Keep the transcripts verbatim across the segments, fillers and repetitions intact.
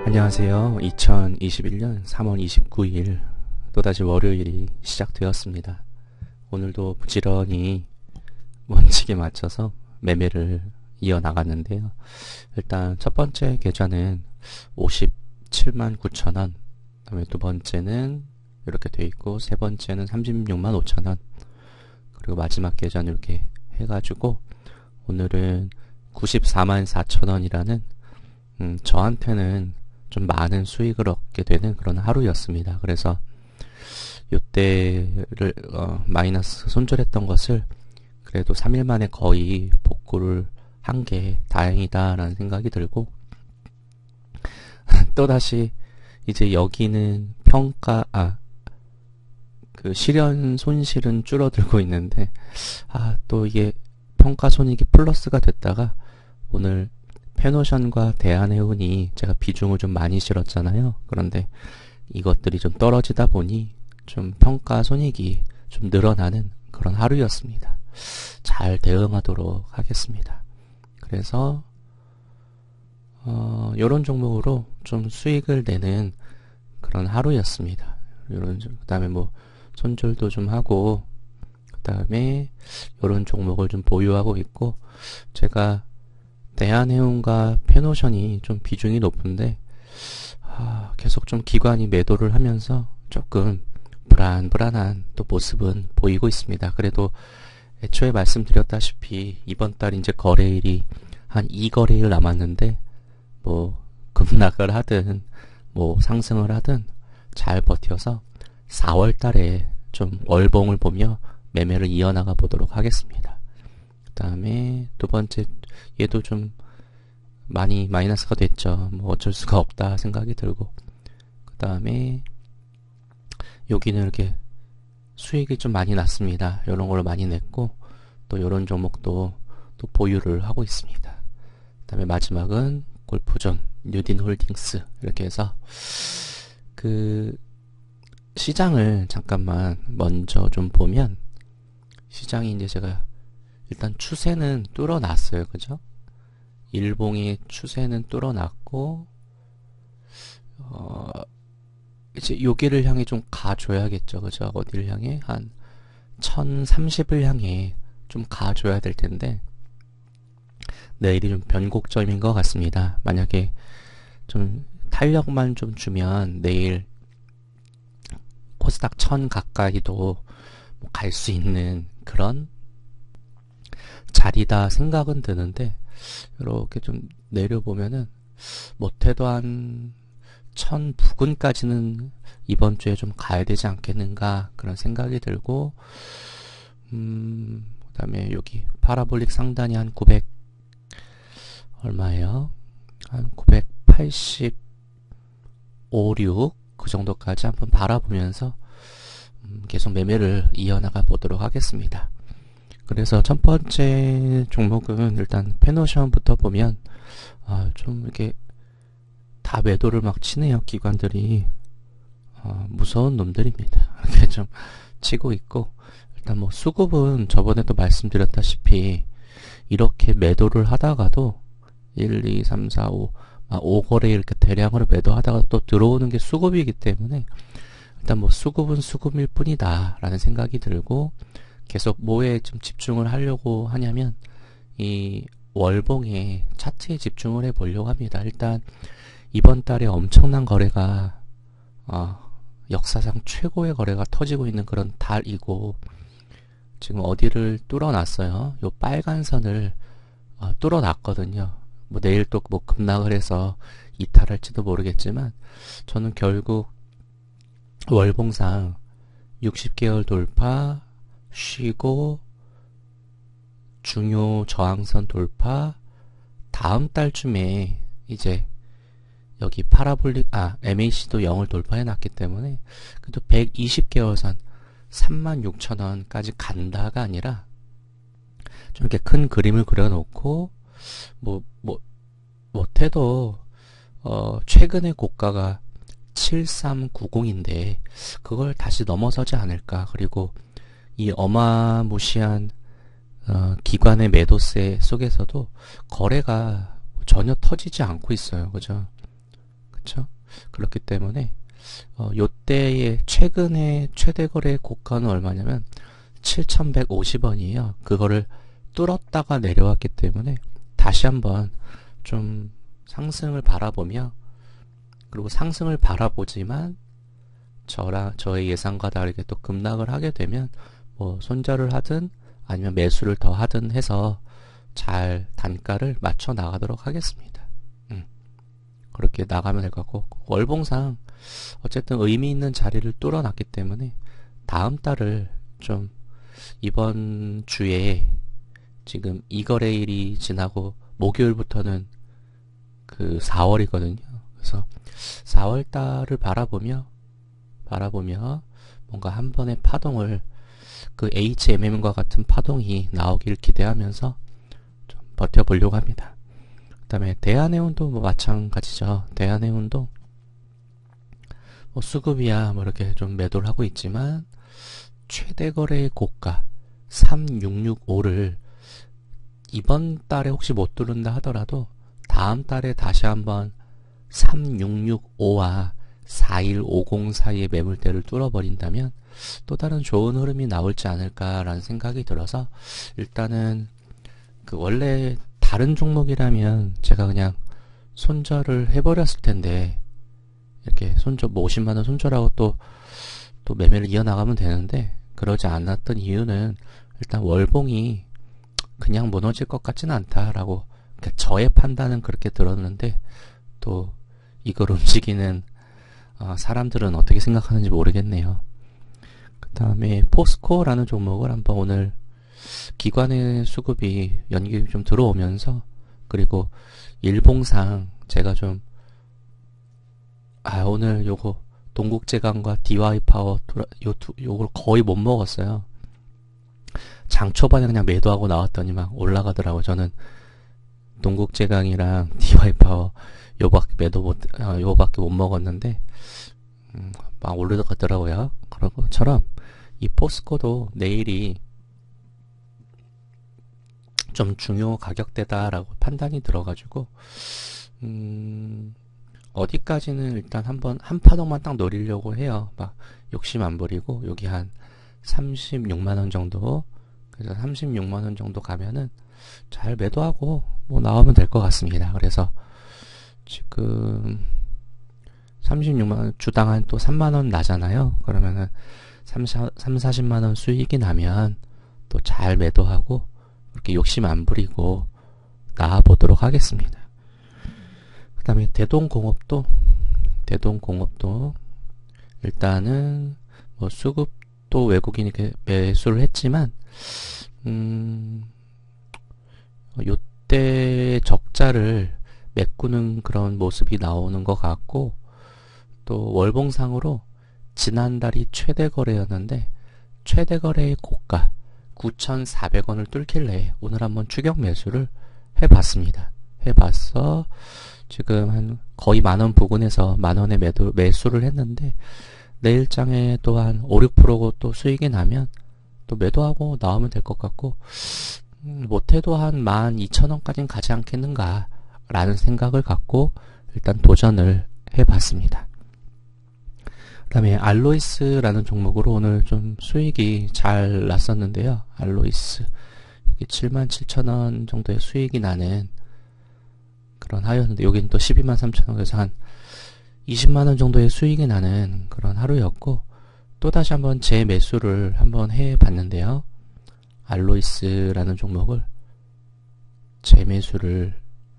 안녕하세요. 이천이십일 년 삼월 이십구일 또다시 월요일이 시작되었습니다. 오늘도 부지런히 원칙에 맞춰서 매매를 이어나갔는데요. 일단 첫 번째 계좌는 오십칠만 구천 원, 그 다음에 두 번째는 이렇게 돼 있고, 세 번째는 삼십육만 오천 원, 그리고 마지막 계좌는 이렇게 해가지고 오늘은 구십사만 사천 원이라는 음, 저한테는 좀 많은 수익을 얻게 되는 그런 하루였습니다. 그래서 요때를 어, 마이너스 손절했던 것을 그래도 삼 일 만에 거의 복구를 한 게 다행이다라는 생각이 들고, 또다시 이제 여기는 평가 아 그 실현 손실은 줄어들고 있는데, 아 또 이게 평가 손익이 플러스가 됐다가 오늘 페노션과 대한해운이 제가 비중을 좀 많이 실었잖아요. 그런데 이것들이 좀 떨어지다 보니 좀 평가 손익이 좀 늘어나는 그런 하루였습니다. 잘 대응하도록 하겠습니다. 그래서 어, 요런 종목으로 좀 수익을 내는 그런 하루였습니다. 요런, 그 다음에 뭐 손절도 좀 하고, 그 다음에 요런 종목을 좀 보유하고 있고, 제가 대한해운과 페노션이 좀 비중이 높은데 아, 계속 좀 기관이 매도를 하면서 조금 불안불안한 또 모습은 보이고 있습니다. 그래도 애초에 말씀드렸다시피 이번 달 이제 거래일이 한 이 거래일 남았는데, 뭐 급락을 하든 뭐 상승을 하든 잘 버텨서 사월 달에 좀 월봉을 보며 매매를 이어나가 보도록 하겠습니다. 그 다음에 두 번째, 얘도 좀 많이 마이너스가 됐죠. 뭐 어쩔 수가 없다 생각이 들고, 그 다음에 여기는 이렇게 수익이 좀 많이 났습니다. 이런 걸로 많이 냈고, 또 이런 종목도 또 보유를 하고 있습니다. 그 다음에 마지막은 골프존 뉴딘홀딩스, 이렇게 해서 그 시장을 잠깐만 먼저 좀 보면, 시장이 이제 제가 일단 추세는 뚫어놨어요. 그죠? 일봉의 추세는 뚫어놨고, 어, 이제 여기를 향해 좀 가줘야겠죠. 그죠? 어디를 향해? 한 천삼십을 향해 좀 가줘야 될 텐데, 내일이 좀 변곡점인 것 같습니다. 만약에 좀 탄력만 좀 주면 내일 코스닥 천 가까이도 갈 수 있는 그런 자리다 생각은 드는데, 이렇게 좀 내려보면은 못해도 한 천 부근까지는 이번 주에 좀 가야 되지 않겠는가 그런 생각이 들고, 음, 그 다음에 여기 파라볼릭 상단이 한 구백 얼마예요? 한 구백팔십오, 육 그 정도까지 한번 바라보면서 음, 계속 매매를 이어나가 보도록 하겠습니다. 그래서 첫 번째 종목은 일단 페노션부터 보면 아, 좀 이렇게 다 매도를 막 치네요. 기관들이 아, 무서운 놈들입니다. 이렇게 좀 치고 있고, 일단 뭐 수급은 저번에도 말씀드렸다시피 이렇게 매도를 하다가도 일, 이, 삼, 사, 오 아, 오 거래 이렇게 대량으로 매도하다가 또 들어오는 게 수급이기 때문에 일단 뭐 수급은 수급일 뿐이다 라는 생각이 들고, 계속 뭐에 좀 집중을 하려고 하냐면 이 월봉의 차트에 집중을 해 보려고 합니다. 일단 이번 달에 엄청난 거래가 어, 역사상 최고의 거래가 터지고 있는 그런 달이고, 지금 어디를 뚫어놨어요. 요 빨간 선을 어, 뚫어놨거든요. 뭐 내일 또 뭐 급락을 해서 이탈할지도 모르겠지만, 저는 결국 월봉상 육십 개월 돌파, 쉬고 중요 저항선 돌파, 다음 달쯤에 이제 여기 파라볼릭 아 엠에이씨도 영을 돌파해 놨기 때문에 그래도 백이십 개월선 삼만 육천 원까지 간다가 아니라 좀 이렇게 큰 그림을 그려놓고, 뭐, 뭐, 못해도, 어, 최근의 고가가 칠삼구공인데, 그걸 다시 넘어서지 않을까. 그리고 이 어마무시한, 어, 기관의 매도세 속에서도 거래가 전혀 터지지 않고 있어요. 그죠? 그쵸? 그렇기 때문에 어, 요때의 최근에 최대 거래 고가는 얼마냐면 칠천백오십 원이에요. 그거를 뚫었다가 내려왔기 때문에 다시 한번 좀 상승을 바라보며, 그리고 상승을 바라보지만 저라 저의 예상과 다르게 또 급락을 하게 되면 뭐 손절을 하든 아니면 매수를 더 하든 해서 잘 단가를 맞춰 나가도록 하겠습니다. 음, 그렇게 나가면 될 것 같고, 월봉상 어쨌든 의미 있는 자리를 뚫어놨기 때문에 다음 달을 좀, 이번 주에 지금 이 거래일이 지나고 목요일부터는 그 사월이거든요. 그래서 사월 달을 바라보며 바라보며 뭔가 한 번의 파동을, 그 에이치엠엠과 같은 파동이 나오길 기대하면서 좀 버텨보려고 합니다. 그 다음에 대한해운도 뭐 마찬가지죠. 대한해운도 뭐 수급이야 뭐 이렇게 좀 매도를 하고 있지만 최대 거래의 고가 삼육육오를 이번 달에 혹시 못 뚫는다 하더라도 다음 달에 다시 한번 삼육육오와 사일오공 사이의 매물대를 뚫어버린다면 또 다른 좋은 흐름이 나올지 않을까라는 생각이 들어서, 일단은 그 원래 다른 종목이라면 제가 그냥 손절을 해버렸을 텐데, 이렇게 손절 뭐 오십만 원 손절하고 또 또 매매를 이어나가면 되는데 그러지 않았던 이유는 일단 월봉이 그냥 무너질 것 같지는 않다라고, 그러니까 저의 판단은 그렇게 들었는데 또 이걸 움직이는 어, 사람들은 어떻게 생각하는지 모르겠네요. 그 다음에 포스코라는 종목을 한번 오늘 기관의 수급이 연기가 좀 들어오면서, 그리고 일봉상 제가 좀 아 오늘 요거 동국제강과 디와이파워 요 두, 요걸 거의 못 먹었어요. 장 초반에 그냥 매도하고 나왔더니 막 올라가더라고. 저는 동국제강이랑 디와이파워 요밖에 매도 못, 어, 요밖에 못 먹었는데 음, 막 오르더라고요. 그런 것처럼 이 포스코도 내일이 좀 중요 가격대다라고 판단이 들어가지고 음, 어디까지는 일단 한번 한 파동만 딱 노리려고 해요. 막 욕심 안 부리고 여기 한 삼십육만 원 정도, 그래서 삼십육만 원 정도 가면은 잘 매도하고 뭐 나오면 될 것 같습니다. 그래서 지금 삼십육만 원 주당 한 또 삼만 원 나잖아요. 그러면은 삼, 사십만 원 수익이 나면 또 잘 매도하고 그렇게 욕심 안 부리고 나와보도록 하겠습니다. 그 다음에 대동공업도 대동공업도 일단은 뭐 수급도 외국인이 이렇게 매수를 했지만 음 요때 적자를 메꾸는 그런 모습이 나오는 것 같고, 또 월봉상으로 지난달이 최대 거래였는데 최대 거래의 고가 구천사백 원을 뚫길래 오늘 한번 추격 매수를 해봤습니다. 해봤어. 지금 한 거의 만원 부근에서 만원에 매도, 매수를 했는데 내일장에 또 한 오, 육 퍼센트 또 수익이 나면 또 매도하고 나오면 될 것 같고, 음, 못해도 한 만 이천 원까지는 가지 않겠는가 라는 생각을 갖고 일단 도전을 해봤습니다. 그 다음에 알로이스라는 종목으로 오늘 좀 수익이 잘 났었는데요. 알로이스 여기 칠만 칠천 원 정도의 수익이 나는 그런 하루였는데 여기는 또 십이만 삼천 원, 그래서 한 이십만 원 정도의 수익이 나는 그런 하루였고, 또 다시 한번 재매수를 한번 해봤는데요. 알로이스라는 종목을 재매수를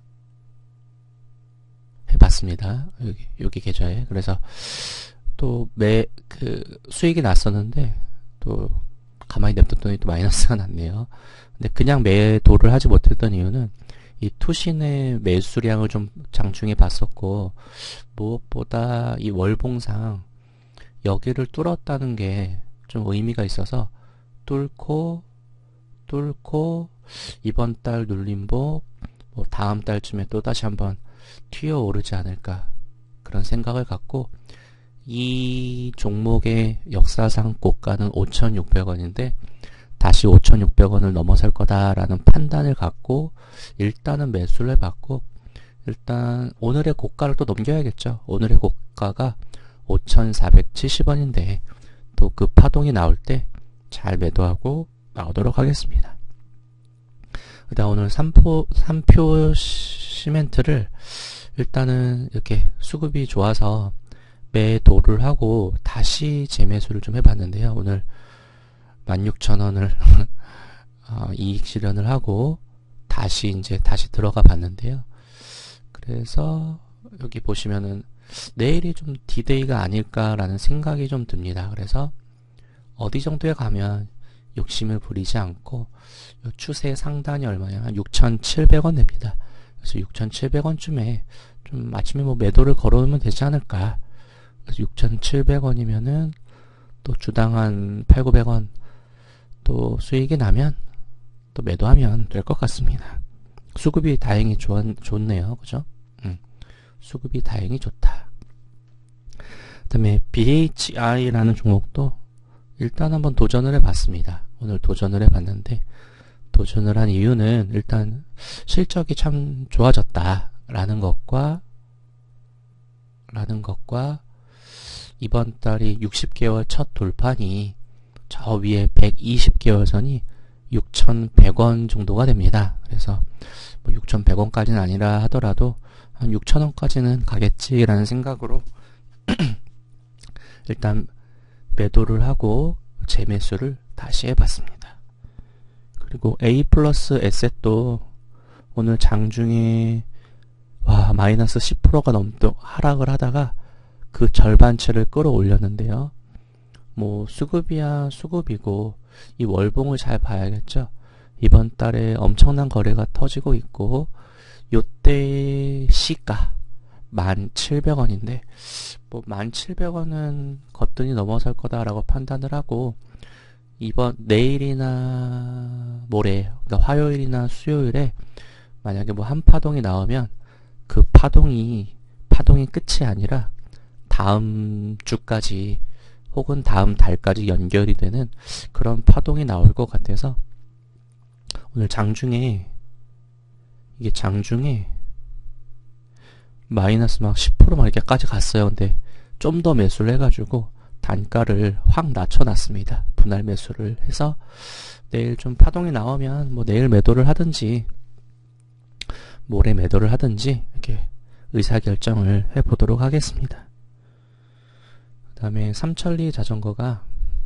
해봤습니다. 여기 여기 계좌에. 그래서 또 매 그 수익이 났었는데 또 가만히 냅뒀더니 또 마이너스가 났네요. 근데 그냥 매도를 하지 못했던 이유는 이 투신의 매수량을 좀 장중해 봤었고, 무엇보다 이 월봉상 여기를 뚫었다는 게 좀 의미가 있어서 뚫고 뚫고 이번 달 눌림목 뭐 다음 달쯤에 또 다시 한번 튀어 오르지 않을까 그런 생각을 갖고, 이 종목의 역사상 고가는 오천육백 원인데 다시 오천육백 원을 넘어설 거다라는 판단을 갖고 일단은 매수를 해봤고, 일단 오늘의 고가를 또 넘겨야겠죠. 오늘의 고가가 오천사백칠십 원인데 또 그 파동이 나올 때 잘 매도하고 나오도록 하겠습니다. 그다음 오늘 삼포, 삼표 시멘트를 일단은 이렇게 수급이 좋아서 매도를 하고 다시 재매수를 좀 해봤는데요. 오늘 만 육천 원을 어, 이익 실현을 하고 다시 이제 다시 들어가 봤는데요. 그래서 여기 보시면은 내일이 좀 디데이가 아닐까라는 생각이 좀 듭니다. 그래서 어디 정도에 가면 욕심을 부리지 않고 추세 상단이 얼마냐? 한 육천칠백 원 됩니다. 그래서 육천칠백 원쯤에 좀 아침에 뭐 매도를 걸어놓으면 되지 않을까? 그래서 육천칠백 원이면은 또 주당 한 팔구백 원 또 수익이 나면 또 매도하면 될 것 같습니다. 수급이 다행히 좋, 좋네요. 그죠? 음, 수급이 다행히 좋다. 그 다음에 비에이치아이라는 종목도 일단 한번 도전을 해봤습니다. 오늘 도전을 해봤는데 도전을 한 이유는 일단 실적이 참 좋아졌다라는 것과 라는 것과 이번 달이 육십 개월 첫 돌판이 저 위에 백이십 개월 선이 육천백 원 정도가 됩니다. 그래서 뭐 육천백 원까지는 아니라 하더라도 한 육천 원까지는 가겠지라는 생각으로 일단 매도를 하고 재매수를 다시 해봤습니다. 그리고 A 플러스 에셋도 오늘 장중에 와 마이너스 십 퍼센트가 넘도록 하락을 하다가 그 절반치를 끌어올렸는데요. 뭐 수급이야 수급이고 이 월봉을 잘 봐야겠죠. 이번 달에 엄청난 거래가 터지고 있고 요때 시가 만 칠백 원인데 뭐 만 칠백 원은 거뜬히 넘어설 거다라고 판단을 하고 이번 내일이나 모레 그러니까 화요일이나 수요일에 만약에 뭐 한 파동이 나오면 그 파동이 파동이 끝이 아니라 다음 주까지 혹은 다음 달까지 연결이 되는 그런 파동이 나올 것 같아서 오늘 장중에 이게 장중에 마이너스 막 십 퍼센트 막 이렇게까지 갔어요. 근데 좀 더 매수를 해가지고 단가를 확 낮춰놨습니다. 분할 매수를 해서 내일 좀 파동이 나오면 뭐 내일 매도를 하든지 모레 매도를 하든지 이렇게 의사결정을 해보도록 하겠습니다. 그 다음에 삼천리 자전거가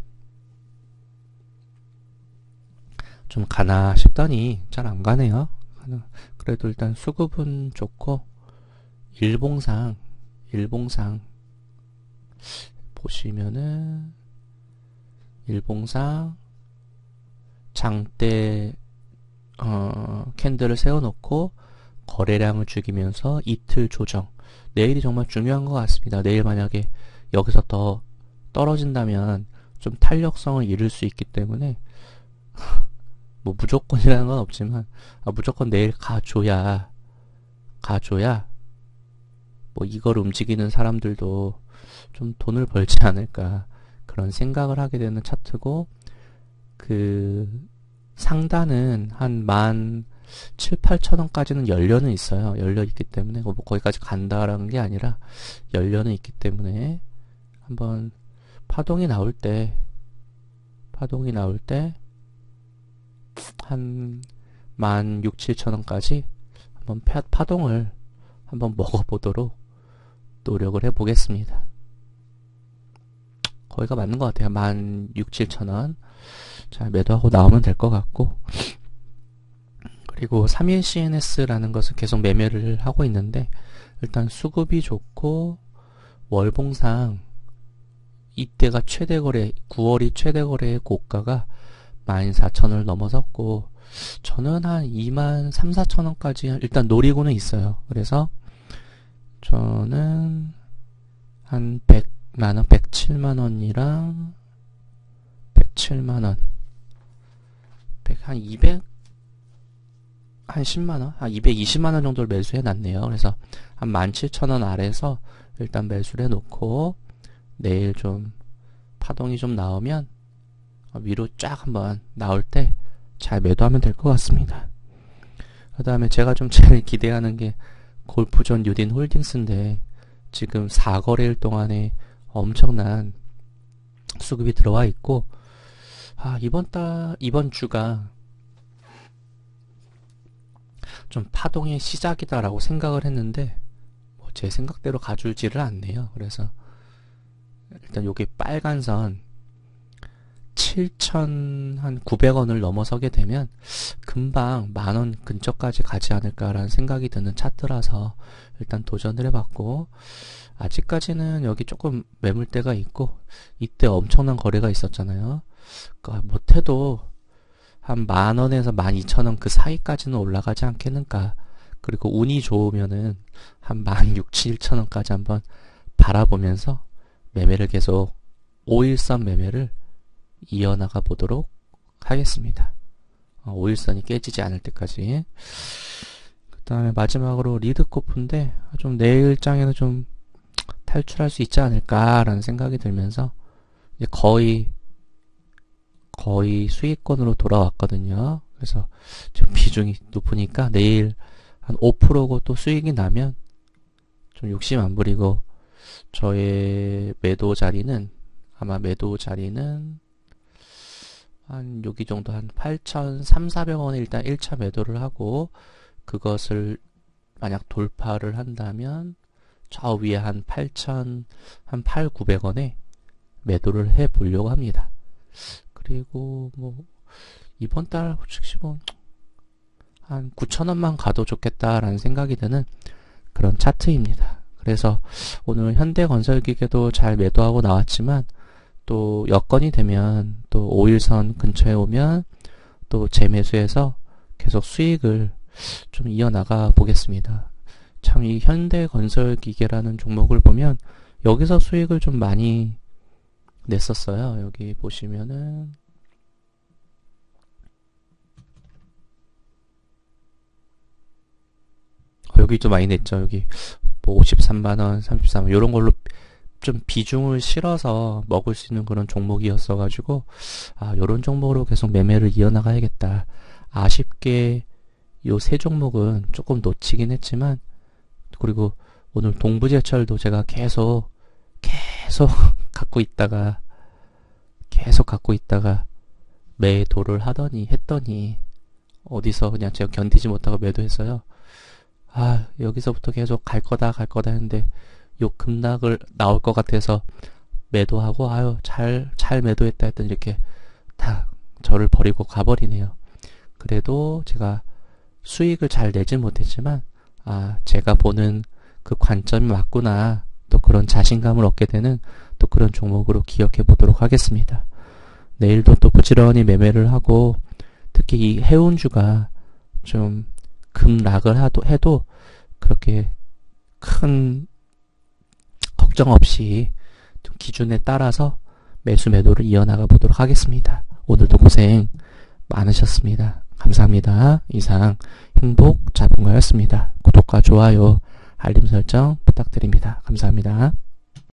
좀 가나 싶더니 잘 안 가네요. 그래도 일단 수급은 좋고 일봉상 일봉상 보시면은 일봉상 장대 어, 캔들을 세워놓고 거래량을 죽이면서 이틀 조정. 내일이 정말 중요한 것 같습니다. 내일 만약에 여기서 더 떨어진다면 좀 탄력성을 잃을 수 있기 때문에 뭐 무조건이라는 건 없지만 아, 무조건 내일 가줘야 가줘야 뭐 이걸 움직이는 사람들도 좀 돈을 벌지 않을까 그런 생각을 하게 되는 차트고 그 상단은 한 만 칠, 팔천 원까지는 열려는 있어요. 열려 있기 때문에 뭐 거기까지 간다라는 게 아니라 열려는 있기 때문에 한번 파동이 나올 때 파동이 나올 때 한 만 육, 칠천 원까지 한번 파, 파동을 한번 먹어보도록 노력을 해보겠습니다. 거기가 맞는 것 같아요. 만 육, 칠천 원. 자, 매도하고 나오면 될 것 같고. 그리고 삼일 씨엔에스라는 것을 계속 매매를 하고 있는데, 일단 수급이 좋고, 월봉상, 이때가 최대 거래, 구월이 최대 거래의 고가가 만 사천 원을 넘어섰고, 저는 한 이만 삼, 사천 원까지 일단 노리고는 있어요. 그래서, 저는 한 백만 원, 백칠만 원이랑 백칠만 원, 한 이백, 한 십만 원, 한 이백이십만 원 정도를 매수해 놨네요. 그래서 한 만 칠천 원 아래에서 일단 매수를 해 놓고 내일 좀 파동이 좀 나오면 위로 쫙 한번 나올 때 잘 매도하면 될 것 같습니다. 그 다음에 제가 좀 제일 기대하는 게 골프존 뉴딘 홀딩스인데 지금 사 거래일 동안에 엄청난 수급이 들어와 있고, 아, 이번 달, 이번 주가 좀 파동의 시작이다라고 생각을 했는데, 뭐 제 생각대로 가줄지를 않네요. 그래서, 일단 요게 빨간 선, 칠천구백 원을 넘어서게 되면, 금방 만 원 근처까지 가지 않을까라는 생각이 드는 차트라서, 일단 도전을 해봤고, 아직까지는 여기 조금 매물대가 있고, 이때 엄청난 거래가 있었잖아요. 그러니까 못해도 한 만 원에서 만 이천 원 그 사이까지는 올라가지 않겠는가. 그리고 운이 좋으면은 한 만 육천, 칠천 원까지 한번 바라보면서 매매를 계속 오일선 매매를 이어나가 보도록 하겠습니다. 어, 오일선이 깨지지 않을 때까지. 그 다음에 마지막으로 리드코프인데 좀 내일장에는 좀 탈출할 수 있지 않을까라는 생각이 들면서 이제 거의 거의 수익권으로 돌아왔거든요. 그래서 지금 비중이 높으니까 내일 한 오 퍼센트고 또 수익이 나면 좀 욕심 안 부리고 저의 매도 자리는 아마 매도 자리는 한 여기 정도 한 팔천삼백, 사백 원에 일단 일 차 매도를 하고 그것을 만약 돌파를 한다면 저 위에 한 팔천, 한 팔천, 구백 원에 매도를 해 보려고 합니다. 그리고 뭐 이번 달 혹시 뭐 한 구천 원만 가도 좋겠다라는 생각이 드는 그런 차트입니다. 그래서 오늘 현대건설기계도 잘 매도하고 나왔지만 또 여건이 되면 또 오일선 근처에 오면 또 재매수해서 계속 수익을 좀 이어나가 보겠습니다. 참 이 현대건설기계라는 종목을 보면 여기서 수익을 좀 많이 냈었어요. 여기 보시면은 어, 여기 좀 많이 냈죠. 여기 뭐 오십삼만 원, 삼십삼만 원 요런 걸로 좀 비중을 실어서 먹을 수 있는 그런 종목이었어 가지고 아, 요런 종목으로 계속 매매를 이어나가야겠다. 아쉽게 요 세 종목은 조금 놓치긴 했지만 그리고 오늘 동부제철도 제가 계속 계속 갖고 있다가 계속 갖고 있다가 매도를 하더니 했더니 어디서 그냥 제가 견디지 못하고 매도했어요. 아, 여기서부터 계속 갈 거다 갈 거다 했는데 요 급락을 나올 것 같아서 매도하고 아유 잘 잘 매도했다 했더니 이렇게 다 저를 버리고 가버리네요. 그래도 제가 수익을 잘 내진 못했지만 아, 제가 보는 그 관점이 맞구나. 또 그런 자신감을 얻게 되는 또 그런 종목으로 기억해 보도록 하겠습니다. 내일도 또 부지런히 매매를 하고 특히 이 해운주가 좀 급락을 하도, 해도 그렇게 큰 걱정 없이 좀 기준에 따라서 매수 매도를 이어나가 보도록 하겠습니다. 오늘도 고생 많으셨습니다. 감사합니다. 이상 행복 자본가였습니다. 구독과 좋아요, 알림 설정 부탁드립니다. 감사합니다.